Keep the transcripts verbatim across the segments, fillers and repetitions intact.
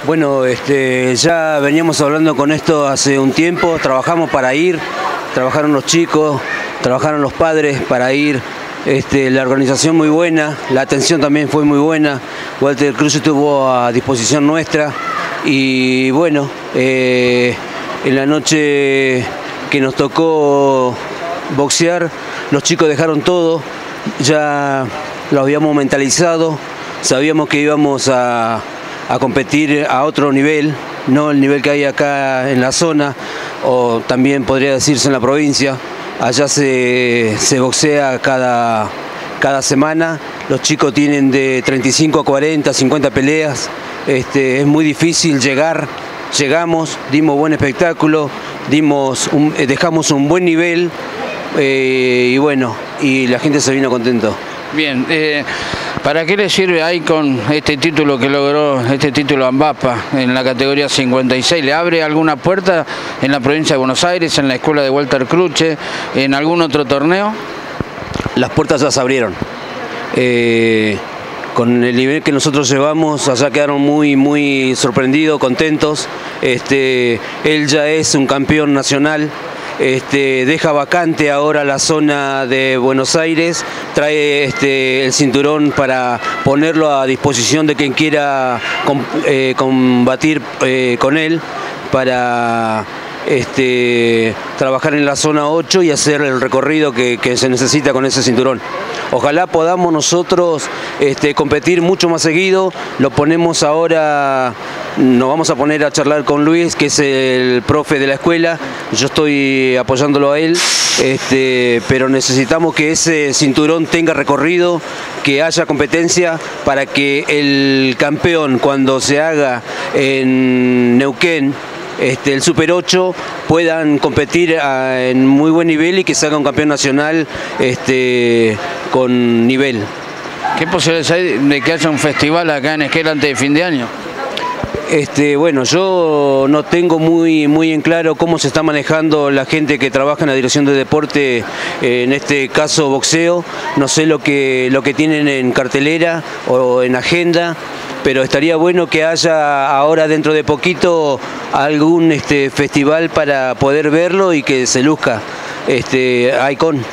Bueno, este, ya veníamos hablando con esto hace un tiempo, trabajamos para ir, trabajaron los chicos, trabajaron los padres para ir, este, la organización muy buena, la atención también fue muy buena, Walter Cruz estuvo a disposición nuestra y bueno, eh, en la noche que nos tocó boxear, los chicos dejaron todo, ya lo habíamos mentalizado, sabíamos que íbamos a... a competir a otro nivel, no el nivel que hay acá en la zona, o también podría decirse en la provincia. Allá se, se boxea cada, cada semana, los chicos tienen de treinta y cinco a cuarenta, cincuenta peleas, este, es muy difícil llegar, llegamos, dimos buen espectáculo, dimos un, dejamos un buen nivel eh, y bueno, y la gente se vino contento. Bien, eh, ¿para qué le sirve ahí con este título que logró, este título Ambapa en la categoría cincuenta y seis? ¿Le abre alguna puerta en la provincia de Buenos Aires, en la escuela de Walter Cruche, en algún otro torneo? Las puertas ya se abrieron. Eh, con el nivel que nosotros llevamos, allá quedaron muy, muy sorprendidos, contentos. Este, él ya es un campeón nacional. Este, deja vacante ahora la zona de Buenos Aires, trae este, el cinturón para ponerlo a disposición de quien quiera com, eh, combatir eh, con él, para este, trabajar en la zona ocho y hacer el recorrido que, que se necesita con ese cinturón. Ojalá podamos nosotros este, competir mucho más seguido, lo ponemos ahora, nos vamos a poner a charlar con Luis, que es el profe de la escuela, yo estoy apoyándolo a él, este, pero necesitamos que ese cinturón tenga recorrido, que haya competencia para que el campeón, cuando se haga en Neuquén, Este, el Super ocho, puedan competir a, en muy buen nivel y que se haga un campeón nacional este, con nivel. ¿Qué posibilidades hay de que haya un festival acá en Esquel antes de fin de año? Este, bueno, yo no tengo muy, muy en claro cómo se está manejando la gente que trabaja en la dirección de deporte, eh, en este caso boxeo, no sé lo que, lo que tienen en cartelera o en agenda, pero estaría bueno que haya ahora dentro de poquito algún este, festival para poder verlo y que se luzca este, Icon.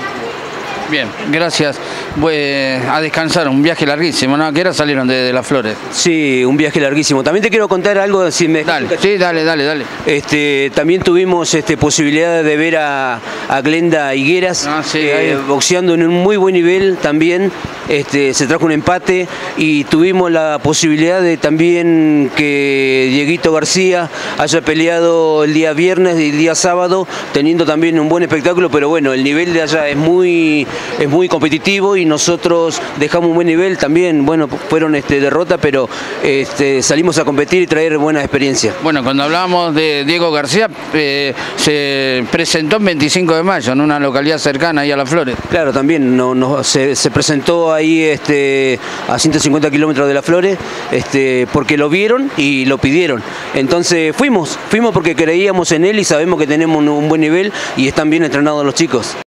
Bien, gracias. Voy a descansar, un viaje larguísimo, ¿no? ¿A qué hora salieron de, de Las Flores? Sí, un viaje larguísimo. También te quiero contar algo, si me... Dale, sí, dale, dale, dale. Este, también tuvimos este, posibilidad de ver a, a Glenda Higueras ah, sí, eh, boxeando en un muy buen nivel también. Este, se trajo un empate y tuvimos la posibilidad de también que Dieguito García haya peleado el día viernes y el día sábado, teniendo también un buen espectáculo, pero bueno, el nivel de allá es muy, es muy competitivo y nosotros dejamos un buen nivel también. Bueno, fueron este, derrotas, pero este, salimos a competir y traer buena experiencia. Bueno, cuando hablábamos de Diego García, eh, se presentó el veinticinco de mayo en una localidad cercana ahí a Las Flores. Claro, también no, no, se, se presentó ahí este, a ciento cincuenta kilómetros de Las Flores, este, porque lo vieron y lo pidieron. Entonces fuimos, fuimos porque creíamos en él y sabemos que tenemos un, un buen nivel y están bien entrenados los chicos.